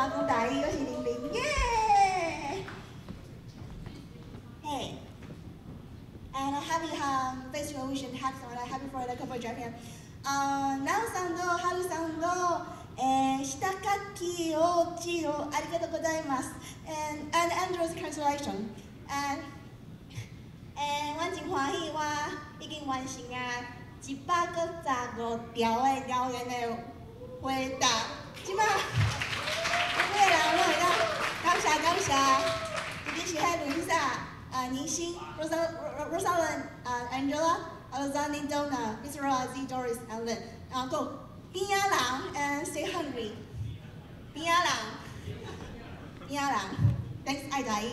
讲台语，我是玲玲，耶！嘿，and happy festival wish and happy for the couple Japan. ナオさんとハルさんの、下書きをありがとうございます。and Andrew's translation. and 我真欢喜，我已经完成115条的留言的回答。即摆每个人拢会当感谢，特别是迄路易莎、宁心、Rosalind、Angela、Alexandra、Donna、Miss Rosie、Doris、Ellen， 然后边仔人 and stay hungry， 边仔人 ，Thanks 爱台语。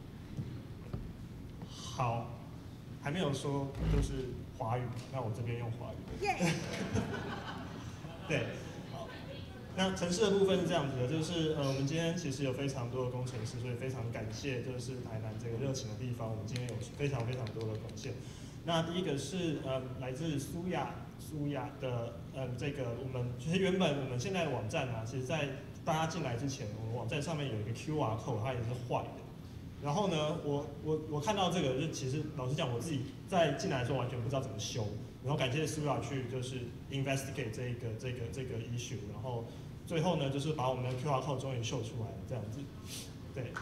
好，还没有说就是华语，那我这边用华语。 耶。 对，好。那城市的部分是这样子的，就是我们今天其实有非常多的工程师，所以非常感谢就是台南这个热情的地方，我们今天有非常多的贡献。那第一个是来自苏雅的这个我们其实原本我们现在的网站啊，其实在大家进来之前，我们网站上面有一个 QR code， 它也是坏的。然后呢，我看到这个，就其实老实讲，我自己在进来的时候完全不知道怎么修。然后感谢苏雅去就是 investigate 这个 issue， 然后最后呢，就是把我们的 QR code 终于秀出来了，这样子，对。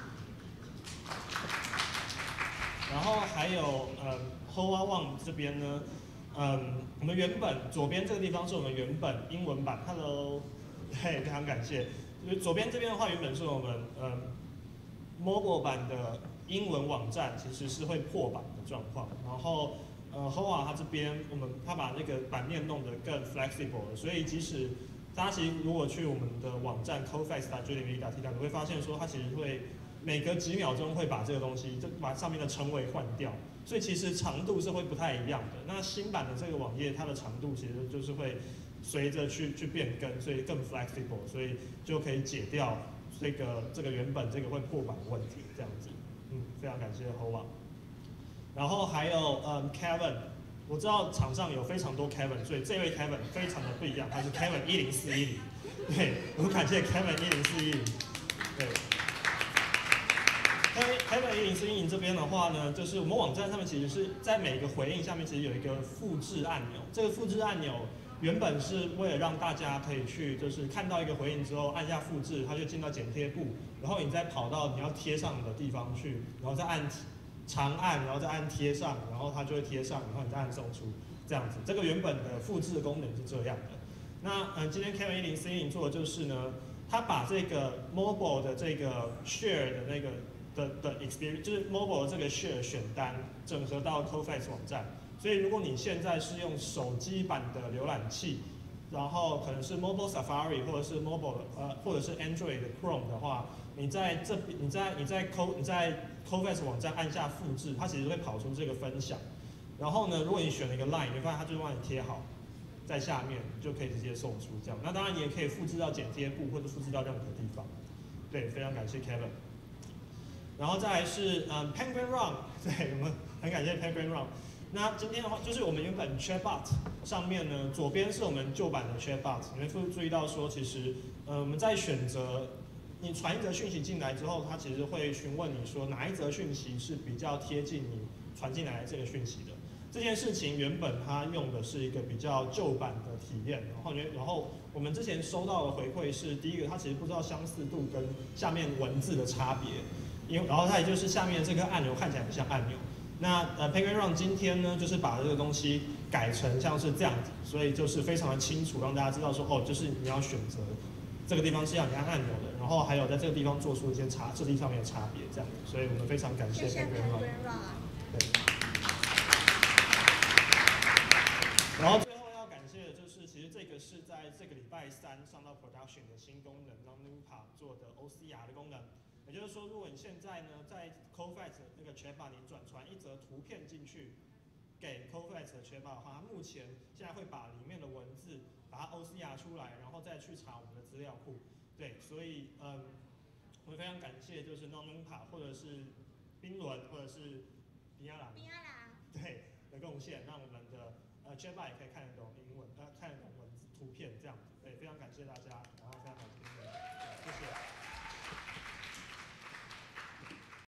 然后还有Hoa Wang 这边呢，我们原本左边这个地方是我们原本英文版 ，Hello， 嘿，非常感谢。就是左边这边的话，原本是我们mobile 版的英文网站，其实是会破版的状况。然后Hoa 它这边它把那个版面弄得更 flexible 了，所以即使大家其实如果去我们的网站 cofax.jlv.tw 你会发现说它其实会每隔几秒钟会把这个东西就把上面的称谓换掉，所以其实长度是会不太一样的。那新版的这个网页它的长度其实就是会随着去变更，所以更 flexible， 所以就可以解掉这个原本这个会破版的问题，这样子，非常感谢 Hoa。然后还有Kevin， 我知道场上有非常多 Kevin， 所以这位 Kevin 非常的不一样，他是 Kevin 10410，对，我感谢 Kevin 10410，对。Kevin 10410这边的话呢，就是我们网站上面其实是在每个回应下面其实有一个复制按钮，这个复制按钮原本是为了让大家可以去就是看到一个回应之后按下复制，它就进到剪贴簿，然后你再跑到你要贴上的地方去，然后再按长按，然后再按贴上，然后它就会贴上，然后你再按送出，这样子。这个原本的复制的功能是这样的。那今天 Kevin 10410做的就是呢，他把这个 mobile 的这个 share 的那个的 experience， 就是 mobile 的这个 share 选单整合到 Cofax 网站。所以如果你现在是用手机版的浏览器，然后可能是 Mobile Safari 或者是 或者是 Android 的 Chrome 的话，你在 Cofax 网站按下复制，它其实会跑出这个分享。然后呢，如果你选了一个 Line， 你会发现它就会帮你贴好在下面，就可以直接送出这样。那当然你也可以复制到剪贴簿或者复制到任何地方。对，非常感谢 Kevin。然后再来是Penguin Run， 对，我们很感谢 Penguin Run。那今天的话，就是我们原本 Chatbot 上面呢，左边是我们旧版的 Chatbot， 你会注意到说，其实我们在选择你传一则讯息进来之后，它其实会询问你说哪一则讯息是比较贴近你传进来的这个讯息的。这件事情原本它用的是一个比较旧版的体验，然后我们之前收到的回馈是，第一个它其实不知道相似度跟下面文字的差别，然后它也就是下面这个按钮看起来很像按钮。那Penguin Run 今天呢，就是把这个东西改成像是这样子，所以就是非常的清楚，让大家知道说，哦，就是你要选择这个地方是要你按按钮的，然后还有在这个地方做出一些设计上面的差别，这样子，所以我们非常感谢 Penguin Run。对。然后最后要感谢的就是，其实这个是在这个礼拜3上到 production 的新功能，让 NUPA 做的 OCR 的功能。也就是说，如果你现在呢在 Cofax 那个 Chatbot 你转传一则图片进去给 Cofax 的 Chatbot 的话，它目前现在会把里面的文字把它 OCR 出来，然后再去查我们的资料库。对，所以我们非常感谢就是 NUPA 或者是冰轮或者是比亚朗对的贡献，让我们的Chatbot 也可以看得懂英文，看得懂文字图片这样子。对，非常感谢大家。